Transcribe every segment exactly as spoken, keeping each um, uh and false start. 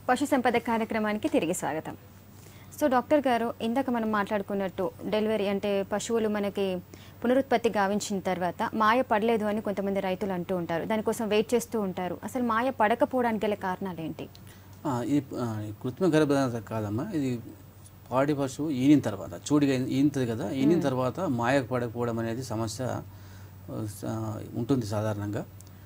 పశు సంపద కార్యక్రమానికి తిరిగి స్వాగతం. సో డాక్టర్ గారు, ఇందాక మనం మాట్లాడుకున్నట్టు డెలివరీ అంటే పశువులు మనకి పునరుత్పత్తి గావించిన తర్వాత మాయ పడలేదు అని కొంతమంది రైతులు అంటూ ఉంటారు. దానికోసం వెయిట్ చేస్తూ ఉంటారు. అసలు మాయ పడకపోవడానికి గల కారణాలు ఏంటి? ఈ కృత్రిమ గర్భధారణ కాదమ్మా, ఇది పాడి పశువు ఈనిన తర్వాత చూడిగా ఈనుతుంది కదా, ఈనిన తర్వాత మాయ పడకపోవడం అనేది సమస్య ఉంటుంది సాధారణంగా.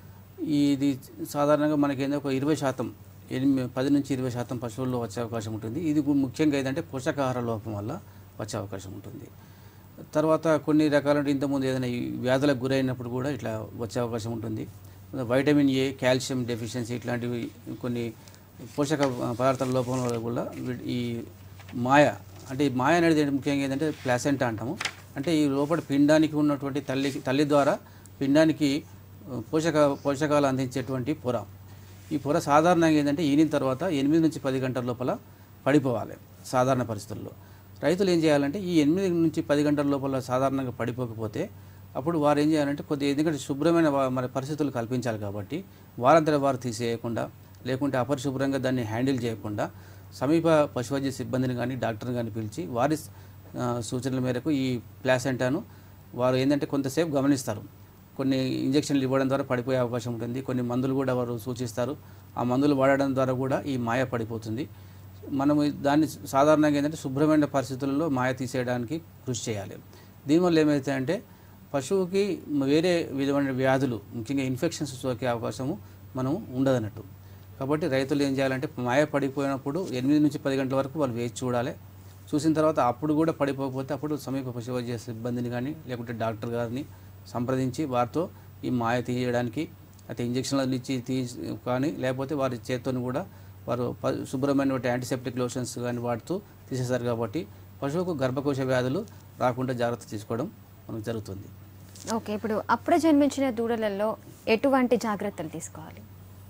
ఇది సాధారణంగా మనకి ఒక ఇరవై శాతం ఎనిమిది పది నుంచి ఇరవై శాతం పశువుల్లో వచ్చే అవకాశం ఉంటుంది. ఇది ముఖ్యంగా ఏదంటే పోషకాహార లోపం వల్ల వచ్చే అవకాశం ఉంటుంది. తర్వాత కొన్ని రకాల ఇంతకుముందు ఏదైనా వ్యాధులకు గురైనప్పుడు కూడా ఇట్లా వచ్చే అవకాశం ఉంటుంది. వైటమిన్ ఏ, కాల్షియం డెఫిషియన్సీ ఇట్లాంటివి కొన్ని పోషక పదార్థాల లోపం వల్ల కూడా ఈ మాయ అంటే ఈ మాయ అనేది ముఖ్యంగా ఏంటంటే ప్లాసెంటా అంటాము. అంటే ఈ లోపల పిండానికి ఉన్నటువంటి తల్లి తల్లి ద్వారా పిండానికి పోషక పోషకాలు అందించేటువంటి పొర. ఈ పొర సాధారణంగా ఏంటంటే ఈనిన తర్వాత ఎనిమిది నుంచి పది గంటల లోపల పడిపోవాలి సాధారణ పరిస్థితుల్లో. రైతులు ఏం చేయాలంటే ఈ ఎనిమిది నుంచి పది గంటల లోపల సాధారణంగా పడిపోకపోతే అప్పుడు వారు ఏం చేయాలంటే కొద్దిగా ఎందుకంటే శుభ్రమైన మన పరిస్థితులు కల్పించాలి కాబట్టి వారంతట వారు తీసేయకుండా లేకుంటే అపరిశుభ్రంగా దాన్ని హ్యాండిల్ చేయకుండా సమీప పశువైద్య సిబ్బందిని కానీ డాక్టర్ని కానీ పిలిచి వారి సూచనల మేరకు ఈ ప్లాసెంటాను వారు ఏంటంటే కొంతసేపు గమనిస్తారు. కొన్ని ఇంజక్షన్లు ఇవ్వడం ద్వారా పడిపోయే అవకాశం ఉంటుంది. కొన్ని మందులు కూడా వారు సూచిస్తారు. ఆ మందులు వాడడం ద్వారా కూడా ఈ మాయ పడిపోతుంది. మనము దాన్ని సాధారణంగా ఏంటంటే శుభ్రమైన పరిస్థితుల్లో మాయ తీసేయడానికి కృషి చేయాలి. దీనివల్ల ఏమవుతాయంటే పశువుకి వేరే విధమైన వ్యాధులు ముఖ్యంగా ఇన్ఫెక్షన్స్ సోకే అవకాశము మనం ఉండదన్నట్టు. కాబట్టి రైతులు ఏం చేయాలంటే మాయ పడిపోయినప్పుడు ఎనిమిది నుంచి పది గంటల వరకు వాళ్ళు వేచి చూడాలి. చూసిన తర్వాత అప్పుడు కూడా పడిపోకపోతే అప్పుడు సమీప పశువైద్య సిబ్బందిని కానీ లేకుంటే డాక్టర్ గారిని సంప్రదించి వారితో ఈ మాయ తీయడానికి అయితే ఇంజక్షన్లు ఇచ్చి తీ కానీ లేకపోతే వారి చేతితో కూడా వారు శుభ్రమైనటువంటి యాంటీసెప్టిక్ లోషన్స్ కానీ వాడుతూ తీసేస్తారు. కాబట్టి పశువుకు గర్భకోశ వ్యాధులు రాకుండా జాగ్రత్త తీసుకోవడం మనకు జరుగుతుంది. ఓకే, ఇప్పుడు అప్పుడే జన్మించిన దూడలలో ఎటువంటి జాగ్రత్తలు తీసుకోవాలి?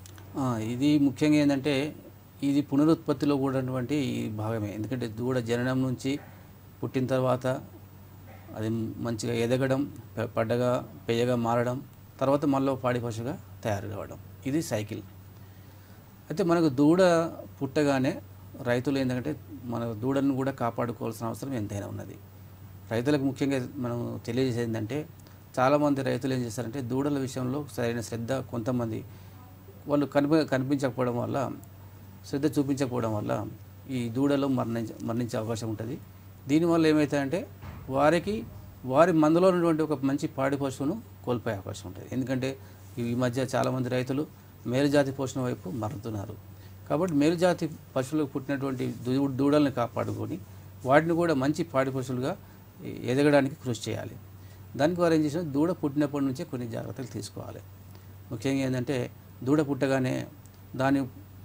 ఇది ముఖ్యంగా ఏంటంటే ఇది పునరుత్పత్తిలో కూడినటువంటి భాగమే. ఎందుకంటే దూడ జననం నుంచి పుట్టిన తర్వాత అది మంచిగా ఎదగడం, పడ్డగా పెయ్యగా మారడం, తర్వాత మళ్ళీ పాడి పశువుగా తయారు కావడం, ఇది సైకిల్. అయితే మనకు దూడ పుట్టగానే రైతులు ఏంటంటే మన దూడను కూడా కాపాడుకోవాల్సిన అవసరం ఎంతైనా ఉన్నది. రైతులకు ముఖ్యంగా మనం తెలియజేసేది ఏంటంటే చాలామంది రైతులు ఏం చేస్తారంటే దూడల విషయంలో సరైన శ్రద్ధ కొంతమంది వాళ్ళు కనిపి కనిపించకపోవడం వల్ల శ్రద్ధ చూపించకపోవడం వల్ల ఈ దూడలు మరణించ మరణించే అవకాశం ఉంటుంది. దీనివల్ల ఏమవుతాయంటే వారికి వారి మందులో ఉన్నటువంటి ఒక మంచి పాడి పశువును కోల్పోయే అవకాశం ఉంటుంది. ఎందుకంటే ఈ మధ్య చాలామంది రైతులు మేలుజాతి పోషణ వైపు మరుగుతున్నారు. కాబట్టి మేలుజాతి పశువులకు పుట్టినటువంటి దూ దూడల్ని కాపాడుకొని వాటిని కూడా మంచి పాడి పశువులుగా ఎదగడానికి కృషి చేయాలి. దానికి వారు ఏం చేసిన దూడ పుట్టినప్పటి నుంచే కొన్ని జాగ్రత్తలు తీసుకోవాలి. ముఖ్యంగా ఏంటంటే దూడ పుట్టగానే దాని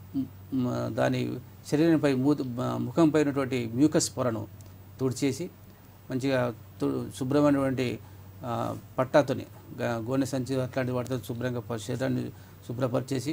దాని శరీరంపై మూత ముఖంపై ఉన్నటువంటి మ్యూకస్ పొరను తుడిచేసి మంచిగా శుభ్రమైనటువంటి పట్టాతోని గోనె సంచి అట్లాంటి వాటితో శుభ్రంగా శరీరాన్ని శుభ్రపరిచేసి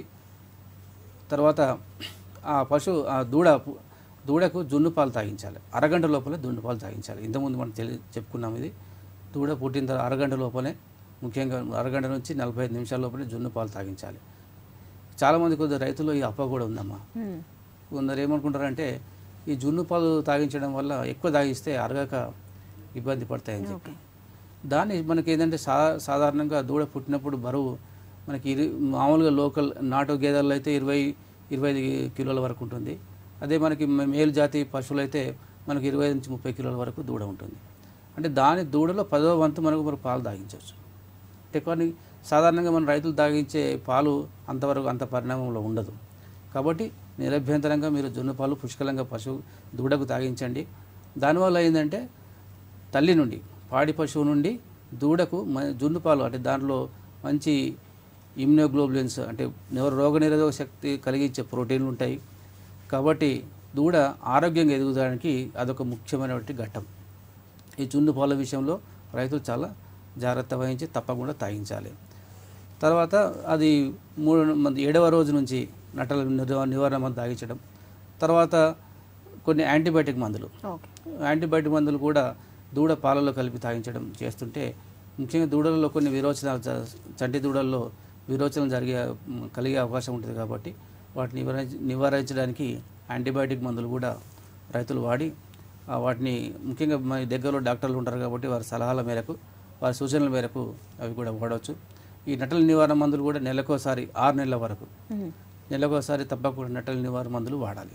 తర్వాత ఆ పశువు ఆ దూడ దూడకు జున్ను పాలు తాగించాలి. అరగంట లోపలే జున్ను పాలు తాగించాలి. ఇంతకుముందు మనం తెలి చెప్పుకున్నాం ఇది దూడ పుట్టిన తర్వాత అరగంట లోపలే ముఖ్యంగా అరగంట నుంచి నలభై ఐదు నిమిషాల లోపలే జున్ను పాలు తాగించాలి. చాలామంది కొద్దిగా రైతుల్లో ఈ అప్ప కూడా ఉందమ్మా. కొందరు ఏమనుకుంటారంటే ఈ జున్ను పాలు తాగించడం వల్ల ఎక్కువ తాగిస్తే అరగక ఇబ్బంది పడతాయని చెప్పి దాన్ని మనకి ఏంటంటే సా సాధారణంగా దూడ పుట్టినప్పుడు బరువు మనకి ఇరు మామూలుగా లోకల్ నాటు గేదెల్లో అయితే ఇరవై ఇరవై ఐదు కిలోల వరకు ఉంటుంది. అదే మనకి మేలు జాతి పశువులు అయితే మనకి ఇరవై నుంచి ముప్పై కిలోల వరకు దూడ ఉంటుంది. అంటే దాని దూడలో పదో వంతు మనకు మనకు పాలు తాగించవచ్చు. అంటే కొన్ని సాధారణంగా మన రైతులు తాగించే పాలు అంతవరకు అంత పరిణామంలో ఉండదు. కాబట్టి నిరభ్యంతరంగా మీరు జున్ను పాలు పుష్కలంగా పశువు దూడకు తాగించండి. దానివల్ల ఏంటంటే తల్లి నుండి పాడి పశువు నుండి దూడకు జున్ను పాలు అంటే దాంట్లో మంచి ఇమ్యూనోగ్లోబులిన్స్ అంటే రోగనిరోధక శక్తి కలిగించే ప్రోటీన్లు ఉంటాయి. కాబట్టి దూడ ఆరోగ్యంగా ఎదుగుదడానికి అదొక ముఖ్యమైనటువంటి ఘట్టం. ఈ జున్ను పాల విషయంలో రైతులు చాలా జాగ్రత్త వహించి తప్పకుండా తాగించాలి. తర్వాత అది మూడు ఏడవ రోజు నుంచి నటల నివారణ మందు తాగించడం. తర్వాత కొన్ని యాంటీబయాటిక్ మందులు యాంటీబయాటిక్ మందులు కూడా దూడ పాలలో కలిపి తాగించడం చేస్తుంటే ముఖ్యంగా దూడలలో కొన్ని విరోచనాలు చంటి దూడల్లో విరోచనలు జరిగే కలిగే అవకాశం ఉంటుంది. కాబట్టి వాటిని నివారించ నివారించడానికి యాంటీబయాటిక్ మందులు కూడా రైతులు వాడి వాటిని ముఖ్యంగా మా దగ్గరలో డాక్టర్లు ఉంటారు కాబట్టి వారి సలహాల మేరకు వారి సూచనల మేరకు అవి కూడా వాడవచ్చు. ఈ నట్టల నివారణ మందులు కూడా నెలకోసారి ఆరు నెలల వరకు నెలకోసారి తప్పకుండా నట్టల నివారణ మందులు వాడాలి.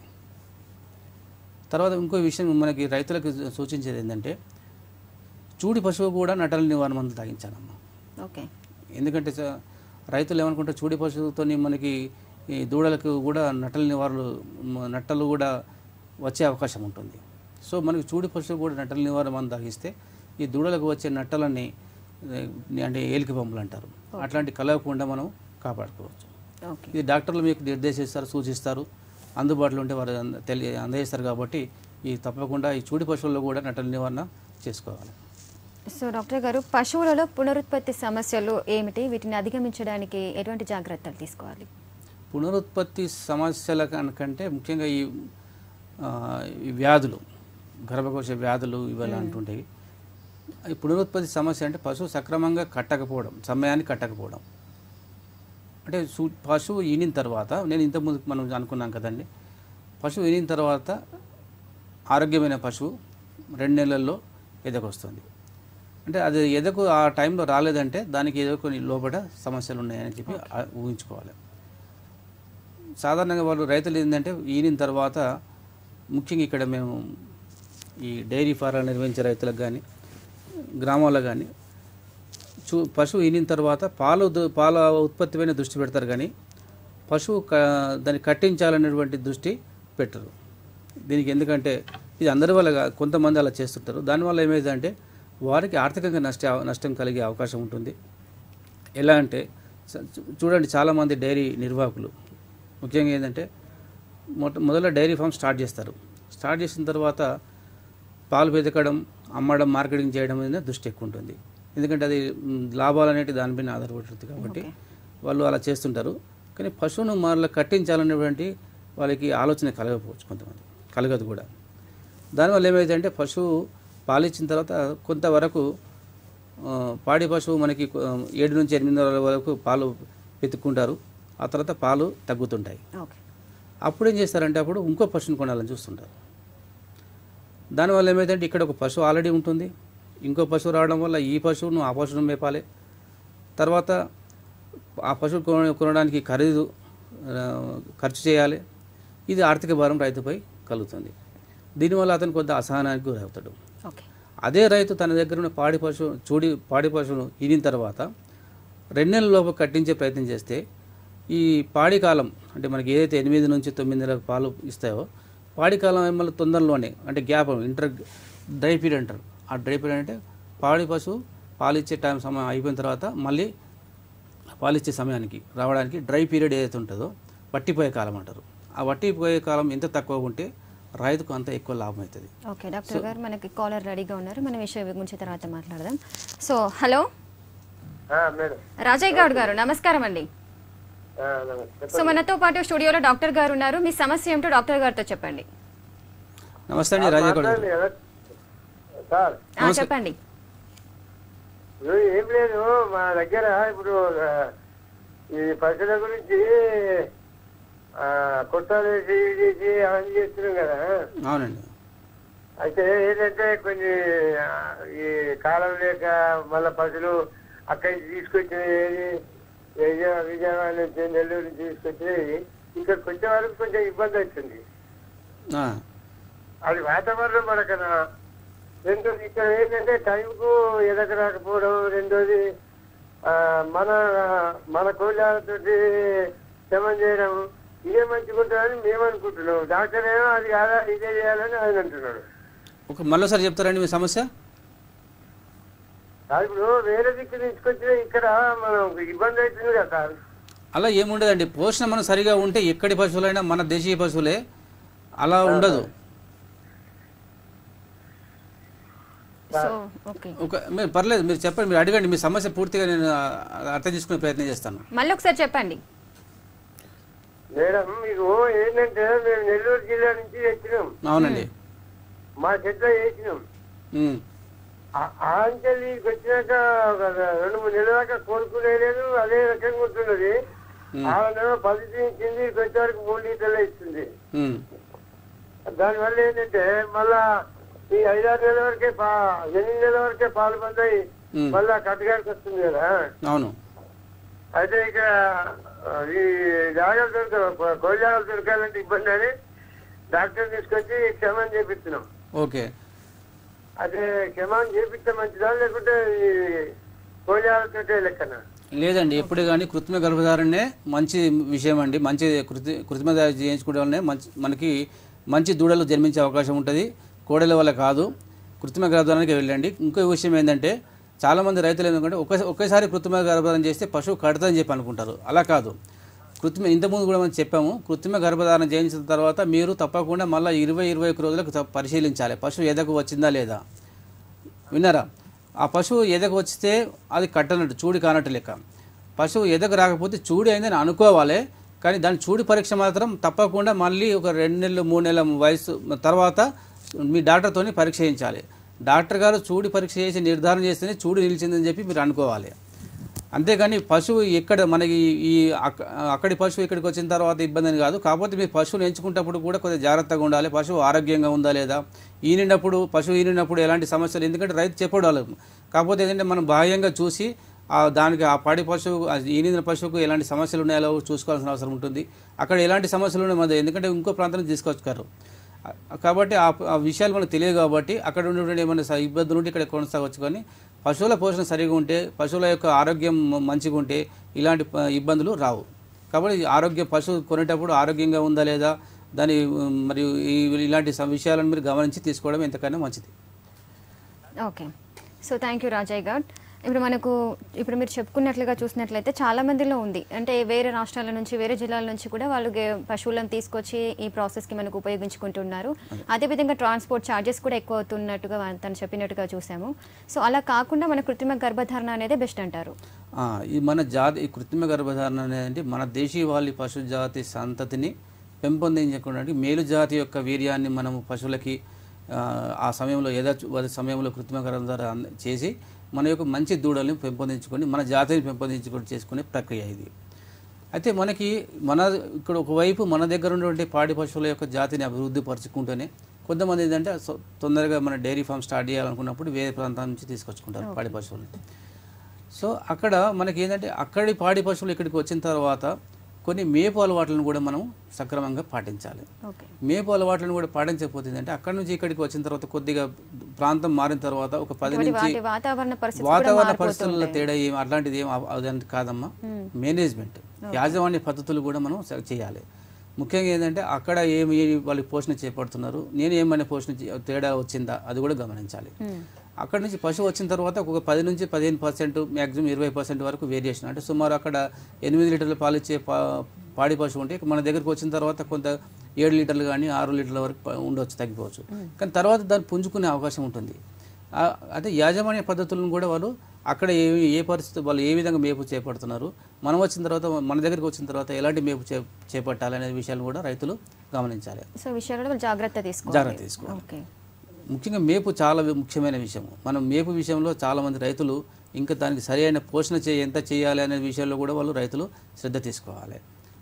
తర్వాత ఇంకో విషయం మనకి రైతులకు సూచించేది ఏంటంటే చూడి పశువు కూడా నట్టల నివారణ మందులు తాగించాలమ్మా. ఓకే. ఎందుకంటే రైతులు ఏమనుకుంటే చూడి పశువుతో మనకి ఈ దూడలకు కూడా నట్టల నివారణలు నట్టలు కూడా వచ్చే అవకాశం ఉంటుంది. సో మనకి చూడి పశువు కూడా నట్టల నివారణ మందు తాగిస్తే ఈ దూడలకు వచ్చే నట్టలని అంటే ఏలిక పంపులు అంటారు, అట్లాంటి కలగకుండా మనం కాపాడుకోవచ్చు. ఇది డాక్టర్లు మీకు నిర్దేశిస్తారు, సూచిస్తారు, అందుబాటులో ఉంటే వారు తెలియ అందజేస్తారు. కాబట్టి ఈ తప్పకుండా ఈ చూడి పశువుల్లో కూడా నట్టల నివారణ చేసుకోవాలి. సో డాక్టర్ గారు, పశువులలో పునరుత్పత్తి సమస్యలు ఏమిటి, వీటిని అధిగమించడానికి ఎటువంటి జాగ్రత్తలు తీసుకోవాలి? పునరుత్పత్తి సమస్యల కంటే ముఖ్యంగా ఈ ఈ వ్యాధులు, గర్భకోశ వ్యాధులు ఇవాళ అంటుంటాయి. ఈ పునరుత్పత్తి సమస్య అంటే పశువు సక్రమంగా కట్టకపోవడం, సమయానికి కట్టకపోవడం. అంటే పశువు ఈనిన తర్వాత, నేను ఇంతకుముందు మనం అనుకున్నాం కదండి, పశువు ఈనిన తర్వాత ఆరోగ్యమైన పశువు రెండు నెలల్లో ఎదకొస్తుంది. అంటే అది ఎదకు ఆ టైంలో రాలేదంటే దానికి ఏదో కొన్ని లోపల సమస్యలు ఉన్నాయని చెప్పి ఊహించుకోవాలి. సాధారణంగా వాళ్ళు రైతులు ఏంటంటే ఈనిన తర్వాత, ముఖ్యంగా ఇక్కడ మేము ఈ డైరీ ఫారాలు నిర్వహించే రైతులకు కానీ గ్రామాల్లో కానీ చూ పశువు ఈనిన తర్వాత పాలు పాల ఉత్పత్తి పైన దృష్టి పెడతారు, కానీ పశువు క దాన్ని కట్టించాలనేటువంటి దృష్టి పెట్టరు. దీనికి ఎందుకంటే ఇది అందరి వల్ల కొంతమంది అలా చేస్తుంటారు. దానివల్ల ఏమైందంటే వారికి ఆర్థికంగా నష్ట నష్టం కలిగే అవకాశం ఉంటుంది. ఎలా అంటే చూడండి, చాలామంది డైరీ నిర్వాహకులు ముఖ్యంగా ఏంటంటే మొట్ట మొదట డైరీ ఫామ్ స్టార్ట్ చేస్తారు. స్టార్ట్ చేసిన తర్వాత పాలు వెతకడం, అమ్మడం, మార్కెటింగ్ చేయడం మీద దృష్టి ఎక్కువ ఉంటుంది. ఎందుకంటే అది లాభాలు అనేవి దానిపైన ఆధారపడుతుంది కాబట్టి వాళ్ళు అలా చేస్తుంటారు. కానీ పశువును మరలా కట్టించాలనేటువంటి వాళ్ళకి ఆలోచన కలగకపోవచ్చు, కొంతమంది కలగదు కూడా. దానివల్ల ఏమైందంటే పశువు పాలిచ్చిన తర్వాత కొంతవరకు పాడి పశువు మనకి ఏడు నుంచి ఎనిమిది నెలల వరకు పాలు వెతుక్కుంటారు. ఆ తర్వాత పాలు తగ్గుతుంటాయి. అప్పుడు ఏం చేస్తారంటే అప్పుడు ఇంకో పశువుని కొనాలని చూస్తుంటారు. దానివల్ల ఏమైందంటే ఇక్కడ ఒక పశువు ఆల్రెడీ ఉంటుంది, ఇంకో పశువు రావడం వల్ల ఈ పశువును ఆ పశువును మేపాలి. తర్వాత ఆ పశువు కొనడానికి ఖరీదు ఖర్చు చేయాలి. ఇది ఆర్థిక భారం రైతుపై కలుగుతుంది. దీనివల్ల అతను కొంత అసహనానికి గురవుతాడు. అదే రైతు తన దగ్గర ఉన్న పాడి పశువు చూడి పాడి పశువును ఈనిన తర్వాత రెండు నెలల లోపు కట్టించే ప్రయత్నం చేస్తే ఈ పాడి కాలం అంటే మనకి ఏదైతే ఎనిమిది నుంచి తొమ్మిది నెలలకు పాలు ఇస్తాయో పాడి కాలం మళ్ళీ తొందరలోనే అంటే గ్యాప్ ఇంటర్ డ్రై పీరియడ్ అంటారు. ఆ డ్రై పీరియడ్ అంటే పాడి పశువు పాలిచ్చే టైం సమయం అయిపోయిన తర్వాత మళ్ళీ పాలిచ్చే సమయానికి రావడానికి డ్రై పీరియడ్ ఏదైతే ఉంటుందో వట్టిపోయే కాలం అంటారు. ఆ వట్టిపోయే కాలం ఎంత తక్కువ ఉంటే రైతుకు అంత ఎక్కువ లాభం అవుతుంది. ఓకే డాక్టర్ గారు, మనకి కాలర్ రెడీగా ఉన్నారు, మన విషయం గురించి తర్వాత మాట్లాడదాం. సో హలో రాజయ్య గౌడ్ గారు, నమస్కారం అండి. సో మనతో పాటు స్టూడియోలో డాక్టర్ గారు ఉన్నారు, మీ సమస్య ఏమిటో డాక్టర్ గారితో చెప్పండి. నమస్తే అండి రాజయ్య గౌడ్ గారు. చెప్పండి. ఏం లేదు, మా దగ్గర ఇప్పుడు ఈ పశువుల గురించి కొట్టాలు చేసి అవన్నీ చేస్తున్నాం కదా. అవునండి. అయితే ఏంటంటే కొన్ని ఈ కాలం లేక మళ్ళీ పశువులు అక్కడి నుంచి తీసుకొచ్చినవి విజయవాడ నుంచి నెల్లూరు నుంచి తీసుకొచ్చినవి ఇక్కడికి వచ్చే వరకు కొంచెం ఇబ్బంది అవుతుంది. అది వాతావరణం మనకన్నా. రెండోది ఇక్కడ ఏంటంటే టైంకు ఎదక రాకపోవడం. రెండోది మన మన కోళ్ళతో శ్రమం చేయడం. ఇదే మంచిగా ఉంటుందని మేము అనుకుంటున్నాం. డాక్టర్ ఏమో అది కాదా ఇదే చేయాలని ఆయన అంటున్నాడు. ఒక మళ్ళీసారి చెప్తారండి మీ సమస్య? ఇప్పుడు వేరే దిక్కు తీసుకొచ్చిన ఇక్కడ మనం ఇబ్బంది అవుతుంది కదా సార్. అలా ఏముండదండి, పోషణ మనం సరిగా ఉంటే ఎక్కడి పశువులైనా మన దేశీయ పశువులే, అలా ఉండదు. ఒక మీరు పర్లేదు, మీరు చెప్పండి, మీరు అడగండి, మీ సమస్య పూర్తిగా నేను అర్థం చేసుకునే ప్రయత్నం చేస్తాను. మళ్ళీ ఒకసారి చెప్పండి. మేడం మీకు ఏంటంటే మేము నెల్లూరు జిల్లా నుంచి తెచ్చినాం. అవునండి. మా చెట్లో వేసినాం. ఆంచలికి వచ్చినాక రెండు మూడు నెలల దాకా కోరుకునే లేదు, అదే రకంగా ఉంటున్నది. ఆమె పది ఇచ్చింది, వచ్చే వరకు మూడు లీటర్లు ఇస్తుంది. దానివల్ల ఏంటంటే మళ్ళా ఈ ఐదారు నెలల వరకే పా ఎనిమిది నెలల వరకే పాలు పొందాయి, మళ్ళా కట్టగానికి వస్తుంది కదా. అవును. అయితే ఇక ఈ జాగ్రత్త దొరక కోడి జాగ్రత్త దొరకాలంటే ఇబ్బంది అని డాక్టర్ తీసుకొచ్చి క్షమాన్ చేపిస్తున్నాం. ఓకే. అదే క్షమాన్ చేపిస్తే మంచిదా లేకుంటే ఈ కోడి జాగ్రత్త లెక్కన? లేదండి, ఎప్పుడు కానీ కృత్రిమ గర్భధారణే మంచి విషయం అండి. మంచి కృతి కృత్రిమ చేయించుకోవడం వల్లనే మంచి మనకి మంచి దూడలు జన్మించే అవకాశం ఉంటుంది. కోడల వల్ల కాదు, కృత్రిమ గర్భధారణకి వెళ్ళండి. ఇంకో విషయం ఏంటంటే చాలామంది రైతులు ఎందుకంటే ఒక ఒకేసారి కృత్రిమ గర్భధారణ చేస్తే పశువు కడతని చెప్పి అనుకుంటారు. అలా కాదు. కృత్రిమ ఇంతకుముందు కూడా మనం చెప్పాము, కృత్రిమ గర్భధారణ చేయించిన తర్వాత మీరు తప్పకుండా మళ్ళీ ఇరవై ఇరవై ఒక రోజులకు పరిశీలించాలి పశువు ఎదకు వచ్చిందా లేదా. విన్నారా? ఆ పశువు ఎదకు వస్తే అది కట్టనట్టు, చూడి కానట్టు లెక్క. పశువు ఎదకు రాకపోతే చూడి అయిందని అనుకోవాలి, కానీ దాని చూడి పరీక్ష మాత్రం తప్పకుండా మళ్ళీ ఒక రెండు నెలలు మూడు నెలల వయసు తర్వాత మీ డాక్టర్తో పరీక్ష చేయించాలి. డాక్టర్ గారు చూడి పరీక్ష చేసి నిర్ధారణ చేస్తేనే చూడి నిలిచిందని చెప్పి మీరు అనుకోవాలి. అంతేగాని పశువు ఎక్కడ మనకి ఈ అక్కడి పశువు ఇక్కడికి వచ్చిన తర్వాత ఇబ్బంది అని కాదు. కాకపోతే మీరు పశువుని ఎంచుకునేటప్పుడు కూడా కొద్దిగా జాగ్రత్తగా ఉండాలి. పశువు ఆరోగ్యంగా ఉందా లేదా, ఈనినప్పుడు పశువు ఈనినప్పుడు ఎలాంటి సమస్యలు, ఎందుకంటే రైతు చెప్పడాలి. కాకపోతే ఏంటంటే మనం బాహ్యంగా చూసి దానికి ఆ పాడి పశువు ఈనిన పశువుకు ఎలాంటి సమస్యలు ఉన్నాయో చూసుకోవాల్సిన అవసరం ఉంటుంది. అక్కడ ఎలాంటి సమస్యలు ఉన్నాయి మన ఎందుకంటే ఇంకో ప్రాంతానికి తీసుకొచ్చారు కాబట్టి ఆ విషయాలు మనకు తెలియదు. కాబట్టి అక్కడ ఉన్నటువంటి ఏమైనా ఇబ్బందులు ఉంటే ఇక్కడ కొనసాగవచ్చు. కానీ పశువుల పోషణ సరిగా ఉంటే, పశువుల యొక్క ఆరోగ్యం మంచిగా ఉంటే ఇలాంటి ఇబ్బందులు రావు. కాబట్టి ఆరోగ్య పశువు కొనేటప్పుడు ఆరోగ్యంగా ఉందా లేదా దాని మరియు ఇలాంటి విషయాలను మీరు గమనించి తీసుకోవడం ఎంతకైనా మంచిది. Okay. So thank you Rajaiah గారు. ఇప్పుడు మనకు ఇప్పుడు మీరు చెప్పుకున్నట్లుగా చూసినట్లయితే చాలా మందిలో ఉంది, అంటే వేరే రాష్ట్రాల నుంచి వేరే జిల్లాల నుంచి కూడా వాళ్ళు పశువులను తీసుకొచ్చి ఈ ప్రాసెస్కి మనకు ఉపయోగించుకుంటున్నారు. అదేవిధంగా ట్రాన్స్పోర్ట్ ఛార్జెస్ కూడా ఎక్కువ అవుతున్నట్టుగా తను చెప్పినట్టుగా చూసాము. సో అలా కాకుండా మన కృత్రిమ గర్భధారణ అనేది బెస్ట్ అంటారు. ఈ మన జాతి ఈ కృత్రిమ గర్భధారణ అనేది మన దేశీవాళి పశు జాతి సంతతిని పెంపొందించడానికి మేలు జాతి యొక్క వీర్యాన్ని మనము పశువులకి ఆ సమయంలో ఏదో సమయంలో కృత్రిమ గర్భధారణ చేసి మన యొక్క మంచి దూడల్ని పెంపొందించుకొని మన జాతిని పెంపొందించుకొని చేసుకునే ప్రక్రియ ఇది. అయితే మనకి మన ఇక్కడ ఒకవైపు మన దగ్గర ఉన్నటువంటి పాడి పశువుల యొక్క జాతిని అభివృద్ధి పరుచుకుంటూనే కొంతమంది ఏంటంటే తొందరగా మన డైరీ ఫామ్ స్టార్ట్ చేయాలనుకున్నప్పుడు వేరే ప్రాంతాల నుంచి తీసుకొచ్చుకుంటారు పాడి పశువులు. సో అక్కడ మనకి ఏంటంటే అక్కడి పాడి పశువులు ఇక్కడికి వచ్చిన తర్వాత కొన్ని మేపు అలవాట్లను కూడా మనం సక్రమంగా పాటించాలి. మేపు అలవాట్లను కూడా పాటించకపోతే అంటే అక్కడ నుంచి ఇక్కడికి వచ్చిన తర్వాత కొద్దిగా ప్రాంతం మారిన తర్వాత ఒక పది నుంచి వాతావరణ పరిస్థితుల్లో తేడా ఏం అట్లాంటిది ఏం అదంటే కాదమ్మా. మేనేజ్మెంట్ యాజమాన్య పద్ధతులు కూడా మనం చేయాలి. ముఖ్యంగా ఏంటంటే అక్కడ ఏమి వాళ్ళకి పోషణ చేపడుతున్నారు, నేను ఏమైనా పోషణ తేడా వచ్చిందా అది కూడా గమనించాలి. అక్కడ నుంచి పశువు వచ్చిన తర్వాత ఒక పది నుంచి పదిహేను పర్సెంట్ మ్యాక్సిమం ఇరవై పర్సెంట్ వరకు వేరియేషన్, అంటే సుమారు అక్కడ ఎనిమిది లీటర్లు పాలు ఇచ్చే పాడి పశువు ఉంటే మన దగ్గరకు వచ్చిన తర్వాత కొంత ఏడు లీటర్లు కానీ ఆరు లీటర్ల వరకు ఉండవచ్చు, తగ్గిపోవచ్చు. కానీ తర్వాత దాన్ని పుంజుకునే అవకాశం ఉంటుంది. అంటే యాజమాన్య పద్ధతులను కూడా వాళ్ళు అక్కడ ఏ ఏ పరిస్థితి వాళ్ళు ఏ విధంగా మేపు చేపడుతున్నారు, మనం వచ్చిన తర్వాత మన దగ్గరికి వచ్చిన తర్వాత ఎలాంటి మేపు చే చేపట్టాలనే విషయాలు కూడా రైతులు గమనించాలి. సో విషయాలు జాగ్రత్త తీసుకోవాలి జాగ్రత్త తీసుకోవాలి ముఖ్యంగా మేపు చాలా ముఖ్యమైన విషయం. మనం మేపు విషయంలో చాలామంది రైతులు ఇంకా దానికి సరైన పోషణ చే ఎంత చేయాలి అనే విషయంలో కూడా వాళ్ళు రైతులు శ్రద్ధ తీసుకోవాలి.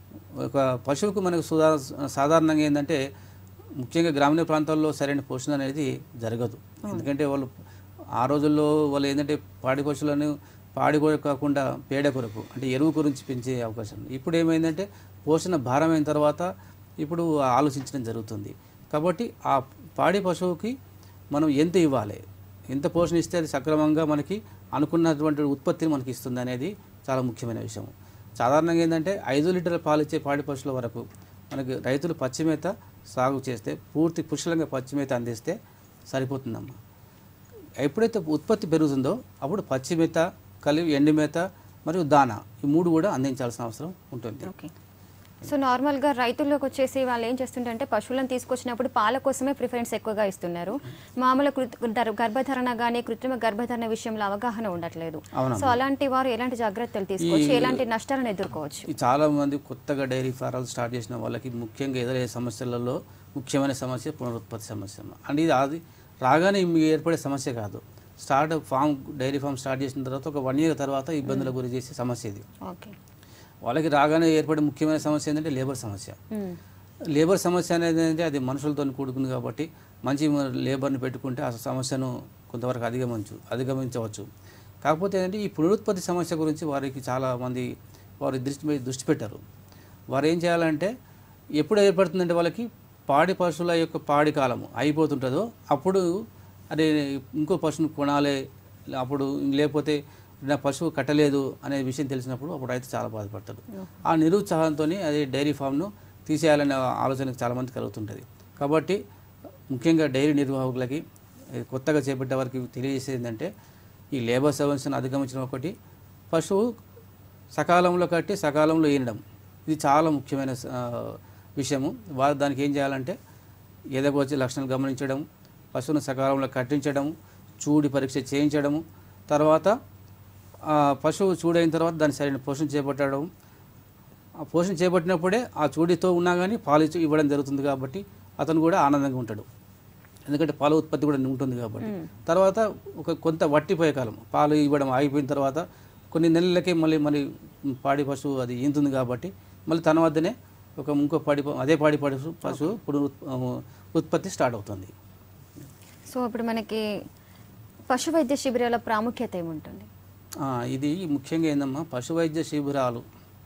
ఒక పశువుకు మనకు సుధా సాధారణంగా ఏంటంటే ముఖ్యంగా గ్రామీణ ప్రాంతాల్లో సరైన పోషణ అనేది జరగదు. ఎందుకంటే వాళ్ళు ఆ రోజుల్లో వాళ్ళు ఏంటంటే పాడి పశువులను పాడి కొరకు కాకుండా పేడ కొరకు అంటే ఎరువు గురించి పెంచే అవకాశం. ఇప్పుడు ఏమైందంటే పోషణ భారమైన తర్వాత ఇప్పుడు ఆలోచించడం జరుగుతుంది. కాబట్టి ఆ పాడి పశువుకి మనం ఎంత ఇవ్వాలి, ఎంత పోషణ ఇస్తే అది సక్రమంగా మనకి అనుకున్నటువంటి ఉత్పత్తిని మనకి ఇస్తుంది అనేది చాలా ముఖ్యమైన విషయం. సాధారణంగా ఏంటంటే ఐదు లీటర్ల పాలు ఇచ్చే పాడి పశువుల వరకు మనకి రైతులు పచ్చిమేత సాగు చేస్తే పూర్తి పుష్కలంగా పచ్చిమేత అందిస్తే సరిపోతుందమ్మా. ఎప్పుడైతే ఉత్పత్తి పెరుగుతుందో అప్పుడు పచ్చిమేత కలిపి ఎండుమేత మరియు దానా ఈ మూడు కూడా అందించాల్సిన అవసరం ఉంటుంది. ఓకే. సో నార్మల్గా రైతుల్లోకి వచ్చేసి వాళ్ళు ఏం చేస్తుంటే పశువులను తీసుకొచ్చినప్పుడు పాల కోసమే ప్రిఫరెన్స్ ఎక్కువగా ఇస్తున్నారు. మామూలు గర్భధారణ కానీ కృత్రిమ గర్భధారణ విషయంలో అవగాహన ఉండట్లేదు. సో అలాంటి వారు ఎలాంటి జాగ్రత్తలు తీసుకోవచ్చు, ఎలాంటి నష్టాలను ఎదుర్కోవచ్చు? చాలా మంది కొత్తగా డైరీ ఫారాలు స్టార్ట్ చేసిన వాళ్ళకి ముఖ్యంగా ఎదురయ్యే సమస్యలలో ముఖ్యమైన సమస్య పునరుత్పత్తి సమస్య. అంటే ఇది అది రాగానే ఏర్పడే సమస్య కాదు. Start farm dairy farm start చేసిన తర్వాత ఒక వన్ ఇయర్ తర్వాత ఇబ్బందుల గురి చేసే సమస్య ఇది. ఓకే. వాళ్ళకి రాగానే ఏర్పడే ముఖ్యమైన సమస్య ఏంటంటే లేబర్ సమస్య. లేబర్ సమస్య అనేది ఏంటంటే అది మనుషులతో కూడుకుంది కాబట్టి మంచి లేబర్ని పెట్టుకుంటే ఆ సమస్యను కొంతవరకు అధిగమించు అధిగమించవచ్చు. కాకపోతే ఏంటంటే ఈ పునరుత్పత్తి సమస్య గురించి వారికి చాలామంది వారి దృష్టి దృష్టి పెట్టారు. వారు ఏం చేయాలంటే ఎప్పుడు ఏర్పడుతుందంటే వాళ్ళకి పాడి పశువుల యొక్క పాడి కాలము అయిపోతుంటుందో అప్పుడు అదే ఇంకో పశువును కొనాలి, అప్పుడు లేకపోతే నా పశువు కట్టలేదు అనే విషయం తెలిసినప్పుడు అప్పుడు రైతు చాలా బాధపడతాడు. ఆ నిరుత్సాహంతో అది డైరీ ఫామ్ను తీసేయాలనే ఆలోచన చాలామంది కలుగుతుంటుంది. కాబట్టి ముఖ్యంగా డైరీ నిర్వాహకులకి కొత్తగా చేపట్టే వారికి తెలియజేసేది ఏంటంటే ఈ లేబర్ సమస్యను అధిగమించడం ఒకటి, పశువు సకాలంలో కట్టి సకాలంలో ఈనడం ఇది చాలా ముఖ్యమైన విషయము. వారు దానికి ఏం చేయాలంటే ఎదగొచ్చే లక్షణాలు గమనించడం, పశువును సకాలంలో కట్టించడం, చూడి పరీక్ష చేయించడము, తర్వాత పశువు చూడైన తర్వాత దాన్ని సరైన పోషణ చేపట్టడం. ఆ పోషణ చేపట్టినప్పుడే ఆ చూడితో ఉన్నా కానీ పాలు ఇవ్వడం జరుగుతుంది కాబట్టి అతను కూడా ఆనందంగా ఉంటాడు, ఎందుకంటే పాల ఉత్పత్తి కూడా ఉంటుంది కాబట్టి. తర్వాత ఒక కొంత వట్టిపోయే కాలం పాలు ఇవ్వడం ఆగిపోయిన తర్వాత కొన్ని నెలలకే మళ్ళీ మళ్ళీ పాడి పశువు అది ఈంతుంది కాబట్టి మళ్ళీ తన వద్దనే ఒక ఇంకో పాడి అదే పాడి పశువు పశువు ఇప్పుడు ఉత్పత్తి స్టార్ట్ అవుతుంది. సో ఇప్పుడు మనకి పశు వైద్య శిబిరాల ప్రాముఖ్యత ఏముంటుంది? ఇది ముఖ్యంగా ఏందమ్మా, పశు వైద్య శిబిరాలు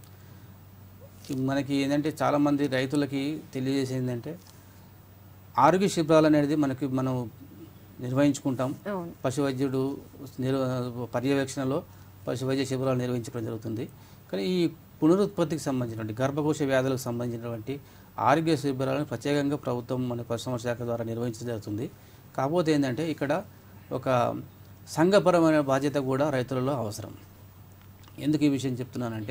మనకి ఏంటంటే చాలామంది రైతులకి తెలియజేసేది ఏంటంటే ఆరోగ్య శిబిరాలు అనేది మనకి మనం నిర్వహించుకుంటాం. పశు వైద్యుడు నిర్వ పర్యవేక్షణలో పశు వైద్య శిబిరాలు నిర్వహించడం జరుగుతుంది. కానీ ఈ పునరుత్పత్తికి సంబంధించినటువంటి గర్భకోశ వ్యాధులకు సంబంధించినటువంటి ఆరోగ్య శిబిరాలను ప్రత్యేకంగా ప్రభుత్వం మన పశుసంవర్ధక శాఖ ద్వారా నిర్వహించడం జరుగుతుంది. కాకపోతే ఏంటంటే ఇక్కడ ఒక సంఘపరమైన బాధ్యత కూడా రైతులలో అవసరం. ఎందుకు ఈ విషయం చెప్తున్నానంటే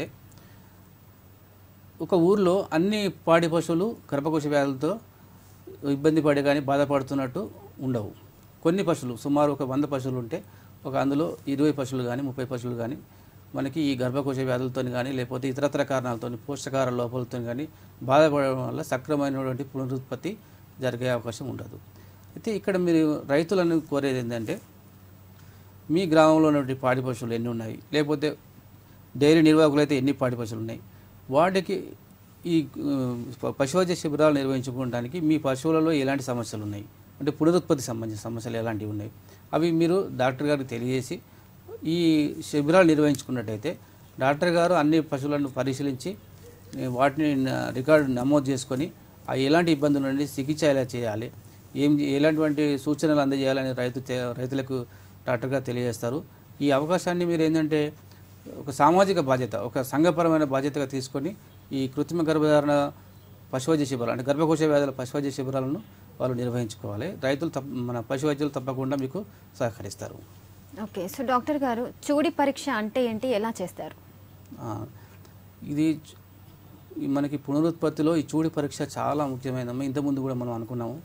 ఒక ఊర్లో అన్ని పాడి పశువులు గర్భకోశ వ్యాధులతో ఇబ్బంది పడి కానీ బాధపడుతున్నట్టు ఉండవు. కొన్ని పశువులు సుమారు ఒక వంద పశువులు ఉంటే ఒక అందులో ఇరవై పశువులు కానీ ముప్పై పశువులు కానీ మనకి ఈ గర్భకోశ వ్యాధులతో కానీ లేకపోతే ఇతరత్ర కారణాలతో పోషకాహార లోపాలతో కానీ బాధపడడం వల్ల సక్రమైనటువంటి పునరుత్పత్తి జరిగే అవకాశం ఉండదు. అయితే ఇక్కడ మీరు రైతులను కోరేది ఏంటంటే మీ గ్రామంలో ఉన్నటువంటి పాడి పశువులు ఎన్ని ఉన్నాయి, లేకపోతే డైరీ నిర్వాహకులు అయితే ఎన్ని పాడి పశువులు ఉన్నాయి, వాటికి ఈ పశువైద్య శిబిరాలు నిర్వహించుకోవడానికి మీ పశువులలో ఎలాంటి సమస్యలు ఉన్నాయి అంటే పునరుత్పత్తి సంబంధించిన సమస్యలు ఎలాంటివి ఉన్నాయి అవి మీరు డాక్టర్ గారికి తెలియజేసి ఈ శిబిరాలు నిర్వహించుకున్నట్టయితే డాక్టర్ గారు అన్ని పశువులను పరిశీలించి వాటిని రికార్డు నమోదు చేసుకొని ఆ ఎలాంటి ఇబ్బందులు నుండి చికిత్స ఎలా చేయాలి, ఏం ఎలాంటి సూచనలు అందజేయాలని రైతు రైతులకు డాక్టర్ గారు తెలియజేస్తారు. ఈ అవకాశాన్ని మీరు ఏంటంటే ఒక సామాజిక బాధ్యత, ఒక సంఘపరమైన బాధ్యతగా తీసుకొని ఈ కృత్రిమ గర్భధారణ పశువైద్య శిబిరాలు అంటే గర్భకోశ వ్యాధుల పశువైద్య శిబిరాలను వాళ్ళు నిర్వహించుకోవాలి. రైతులు తప్ప మన పశువైద్యులు తప్పకుండా మీకు సహకరిస్తారు. ఓకే, సో డాక్టర్ గారు చూడి పరీక్ష అంటే ఏంటి, ఎలా చేస్తారు? ఇది మనకి పునరుత్పత్తిలో ఈ చూడి పరీక్ష చాలా ముఖ్యమైనదమ్మా. ఇంతకుముందు కూడా మనం అనుకున్నాము.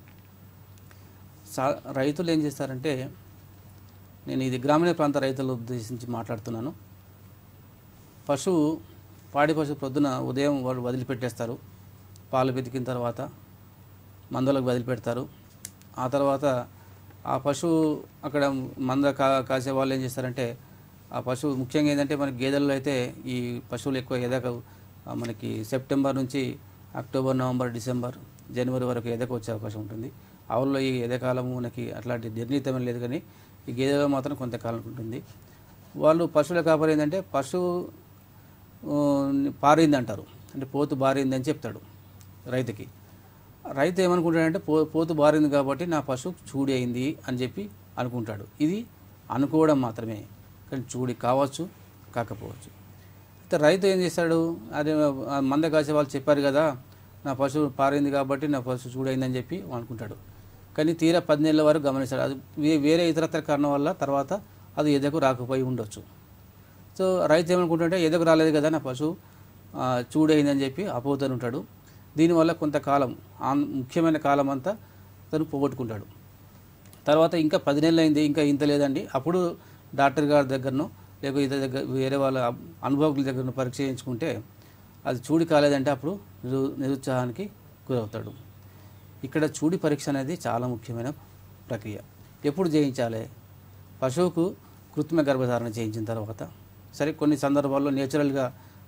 సా రైతులు ఏం చేస్తారంటే, నేను ఇది గ్రామీణ ప్రాంత రైతుల ఉద్దేశించి మాట్లాడుతున్నాను. పశువు పాడి పశువు ప్రొద్దున ఉదయం వాళ్ళు వదిలిపెట్టేస్తారు, పాలు వెతికిన తర్వాత మందలకు వదిలిపెడతారు. ఆ తర్వాత ఆ పశువు అక్కడ మంద కా కాసే వాళ్ళు ఏం చేస్తారంటే ఆ పశువు ముఖ్యంగా ఏంటంటే మనకి గేదెల్లో అయితే ఈ పశువులు ఎక్కువ ఎదక మనకి సెప్టెంబర్ నుంచి అక్టోబర్, నవంబర్, డిసెంబర్, జనవరి వరకు ఎదక వచ్చే అవకాశం ఉంటుంది. ఆవుల్లో ఈ ఎదకాలము మనకి అట్లాంటి నిర్ణీతమైన లేదు, కానీ ఈ గేదెలో మాత్రం కొంతకాలం ఉంటుంది. వాళ్ళు పశువుల కాపరి ఏంటంటే పశువు పారింది అంటారు, అంటే పోతు బారింది అని చెప్తాడు రైతుకి. రైతు ఏమనుకుంటాడంటే పో పోతు బారింది కాబట్టి నా పశువు చూడి అయింది అని చెప్పి అనుకుంటాడు. ఇది అనుకోవడం మాత్రమే, కానీ చూడి కావచ్చు కాకపోవచ్చు. అయితే రైతు ఏం చేస్తాడు, అదే మంద కాసే వాళ్ళు చెప్పారు కదా నా పశువు పారింది కాబట్టి నా పశువు చూడైందని చెప్పి అనుకుంటాడు. కానీ తీరా పది నెలల వరకు గమనిస్తాడు, అది వేరే ఇతరత్ర కారణం వల్ల తర్వాత అది ఎదకు రాకపోయి ఉండొచ్చు. సో రైతు ఏమనుకుంటుంటే ఎదకు రాలేదు కదా నా పశువు చూడైందని చెప్పి అపోతూనే ఉంటాడు. దీనివల్ల కొంతకాలం ముఖ్యమైన కాలం అంతా తను పోగొట్టుకుంటాడు. తర్వాత ఇంకా పది నెలలు అయింది, ఇంకా ఇంత లేదండి, అప్పుడు డాక్టర్ గారి దగ్గరనో లేకపోతే ఇతర దగ్గర వేరే వాళ్ళ అనుభవకుల దగ్గర పరీక్ష చేయించుకుంటే అది చూడి కాలేదంటే అప్పుడు నిరు నిరుత్సాహానికి గురవుతాడు. ఇక్కడ చూడి పరీక్ష అనేది చాలా ముఖ్యమైన ప్రక్రియ. ఎప్పుడు చేయించాలి? పశువుకు కృత్రిమ గర్భధారణ చేయించిన తర్వాత. సరే, కొన్ని సందర్భాల్లో నేచురల్గా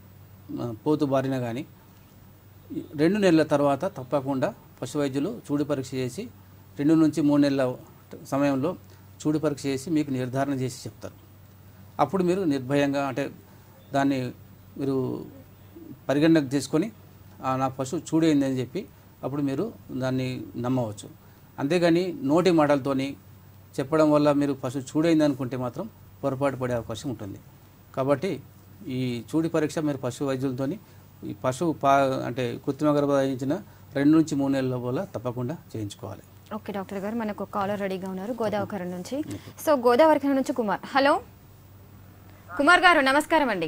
పోతు బారిన కానీ రెండు నెలల తర్వాత తప్పకుండా పశు వైద్యులు చూడు పరీక్ష చేసి రెండు నుంచి మూడు నెలల సమయంలో చూడు పరీక్ష చేసి మీకు నిర్ధారణ చేసి చెప్తారు. అప్పుడు మీరు నిర్భయంగా అంటే దాన్ని మీరు పరిగణనకు తీసుకొని నా పశువు చూడైందని చెప్పి అప్పుడు మీరు దాన్ని నమ్మవచ్చు. అంతేగాని నోటి మాటలతోని చెప్పడం వల్ల మీరు పశువు చూడైంది అనుకుంటే మాత్రం పొరపాటు పడే అవకాశం ఉంటుంది. కాబట్టి ఈ చూడి పరీక్ష మీరు పశు వైద్యులతో ఈ పశువు పా అంటే కృత్రిమ గర్భధారించిన రెండు నుంచి మూడు నెలల లోపల తప్పకుండా చేయించుకోవాలి. ఓకే డాక్టర్ గారు, మనకు కాలర్ రెడీగా ఉన్నారు గోదావరి నుంచి. సో గోదావరి నుంచి కుమార్. హలో కుమార్ గారు, నమస్కారం అండి.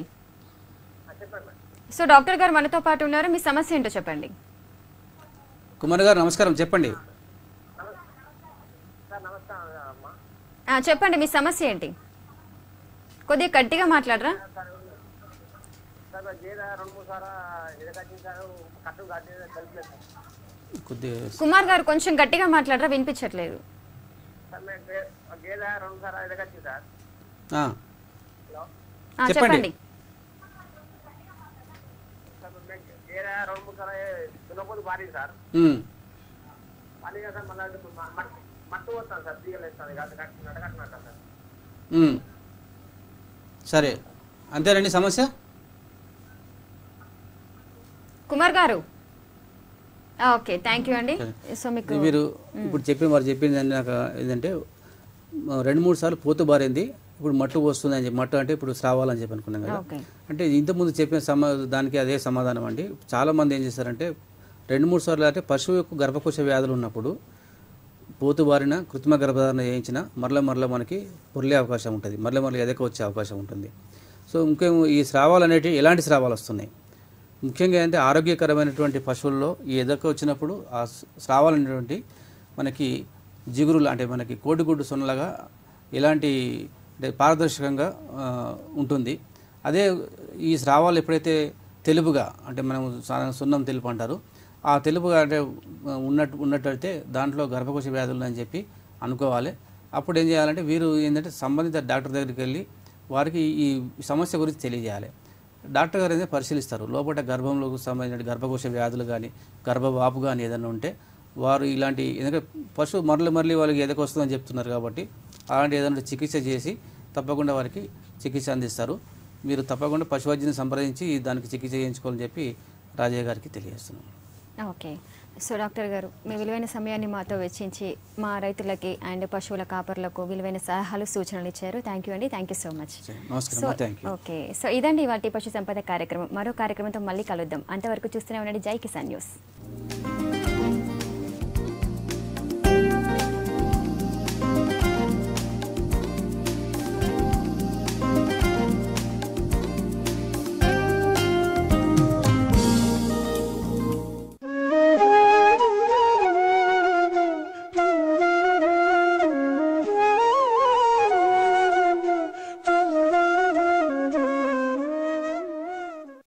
సో డాక్టర్ గారు మనతో పాటు ఉన్నారు, మీ సమస్య ఏంటో చెప్పండి. కుమార్ గారు నమస్కారం, చెప్పండి. చెప్పండి మీ సమస్య ఏంటి, కొద్దిగా గట్టిగా మాట్లాడరా. కుమార్ గారు కొంచెం గట్టిగా మాట్లాడరా, వినిపించట్లేదు. చెప్పండి. సరే, అంతేనండి సమస్య. కుమార్ గారు ఓకే, థ్యాంక్ యూ అండి. సో మీకు మీరు ఇప్పుడు చెప్పిన వారు చెప్పింది నాకు ఏంటంటే రెండు మూడు సార్లు పోతు బారింది, ఇప్పుడు మట్టు వస్తుంది అని చెప్పి, మట్టు అంటే ఇప్పుడు స్రావాలని చెప్పి అనుకున్నాం కదా. అంటే ఇంతకుముందు చెప్పిన సమా దానికి అదే సమాధానం అండి. చాలామంది ఏం చేస్తారంటే రెండు మూడు సార్లు అంటే పశువు యొక్క గర్భకోశ వ్యాధులు ఉన్నప్పుడు పోతు బారిన కృత్రిమ గర్భధారణ చేయించిన మరల మరల మనకి పొర్లే అవకాశం ఉంటుంది, మరల మరల ఎదక వచ్చే అవకాశం ఉంటుంది. సో ముఖ్యం ఈ స్రావాలు అనేటివి ఎలాంటి స్రావాలు వస్తున్నాయి, ముఖ్యంగా అంటే ఆరోగ్యకరమైనటువంటి పశువుల్లో ఈ ఎదక వచ్చినప్పుడు ఆ స్రావాలు అనేటువంటి మనకి జిగురులు అంటే మనకి కోడిగుడ్డు సొన్నలాగా ఎలాంటి అంటే పారదర్శకంగా ఉంటుంది. అదే ఈ స్రావాలు ఎప్పుడైతే తెలుపుగా అంటే మనం సున్నం తెలుపు అంటారు, ఆ తెలుపుగా అంటే ఉన్నట్టు ఉన్నట్టయితే దాంట్లో గర్భకోశ వ్యాధులు అని చెప్పి అనుకోవాలి. అప్పుడు ఏం చేయాలంటే వీరు ఏంటంటే సంబంధిత డాక్టర్ దగ్గరికి వెళ్ళి వారికి ఈ సమస్య గురించి తెలియజేయాలి. డాక్టర్ గారు అయితే పరిశీలిస్తారు, లోపల గర్భంలోకి సంబంధించిన గర్భకోశ వ్యాధులు కానీ గర్భవాపు కానీ ఏదైనా ఉంటే వారు ఇలాంటి ఎందుకంటే పశువు మరలి మరలి వాళ్ళకి ఎదకు వస్తుందని చెప్తున్నారు కాబట్టి అలాంటి ఏదైనా చికిత్స చేసి తప్పకుండా వారికి చికిత్స అందిస్తారు. మీరు తప్పకుండా పశు వైద్యుని సంప్రదించి దానికి చికిత్స చేయించుకోవాలని చెప్పి రాజయ్య గారికి తెలియజేస్తున్నాను. ఓకే, సో డాక్టర్ గారు మీ విలువైన సమయాన్ని మాతో వెచ్చించి మా రైతులకి అండ్ పశువుల కాపర్లకు విలువైన సలహాలు సూచనలు ఇచ్చారు. థ్యాంక్ యూ అండి, thank you so much. Okay, so ఇదండి వాటి పశు సంపద కార్యక్రమం. మరో కార్యక్రమంతో మళ్ళీ కలుద్దాం. అంతవరకు చూస్తూనే ఉండండి జై కిసాన్ న్యూస్.